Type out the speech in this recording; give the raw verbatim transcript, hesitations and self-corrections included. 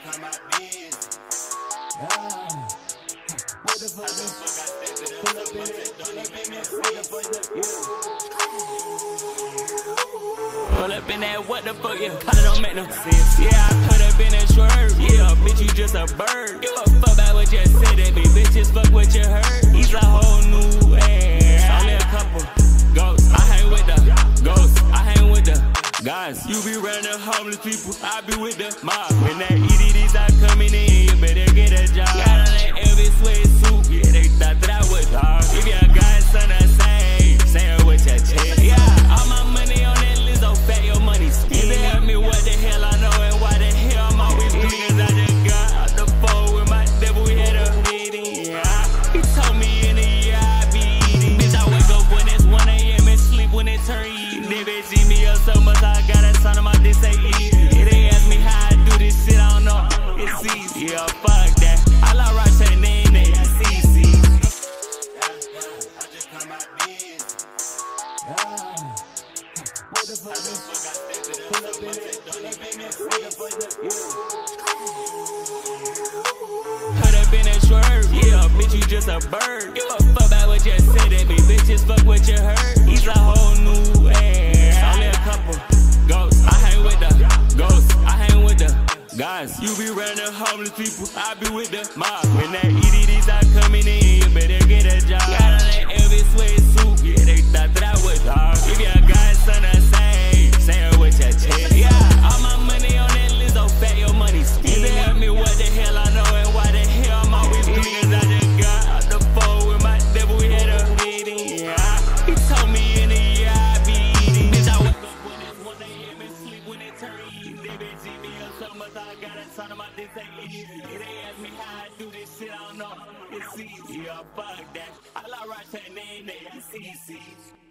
just come out business. Yeah. What the fuck? I just fuck I stepped it up. Pull up in it. Don't even make sense. Pull up in that, what the fuck, yeah. Cause it don't make no sense. Yeah, I put up in that swerve. Yeah, bitch, you just a bird. Give a fuck about what you said, that bitch. Bitches fuck what you heard. He's a whole new ass. Only a couple ghosts. I hang with the ghosts. I hang with the guys. You be running the homeless people. I be with the mob. When that E D Ds are coming in, you better get a job. Got on that Elvis sweatsuit. Yeah, they thought that I was dog. If your guys son the same, say it with your chest. Yeah, all my money on that list, oh fat, your money skin. They ask me what the hell I know and why the hell I'm always bleeding. I just got out the phone with my devil, we had a meeting. Yeah, he told me in the year I be eating. Bitch, I wake up when it's one A M and sleep when it turn evening. They bitch eat me up so much, I got a son of my dick say easy. Yeah, they ask me how I do this shit, I don't know. It's easy. Yeah, fuck that. I like rock say name that. It's easy. Yeah, yeah, I just come out business. Yeah. What the fuck? I just fuck I stepped it up. Pull up in it. Don't even make sense. Put up in that swerve. Yeah, bitch, you just a bird. Give a fuck about what you said, that bitch. Bitches fuck what you heard. He's a whole new ass. Only a couple ghosts. I hang with the ghosts. I hang with the guys. You be running the homeless people. I be with the mob. When that E D Ds are coming in, you better get a job. Got on that Elvis sweatsuit. Yeah, they thought that I was dog. If your guys son the same, say it with your chest. Yeah, all my money on that list, oh fat, your money skin. They ask me what the hell I know and why the hell I'm always bleeding. I just got out the phone with my devil, we had a meeting. Yeah, he told me in the year I be eating. Bitch, I wake up when it's one A M and sleep when it turn evening. They bitch eat me up so much, I got a son of my dick say easy. They ask me how I do this shit, I don't know. It's easy. Yeah, fuck that. I like rock that name, it's easy.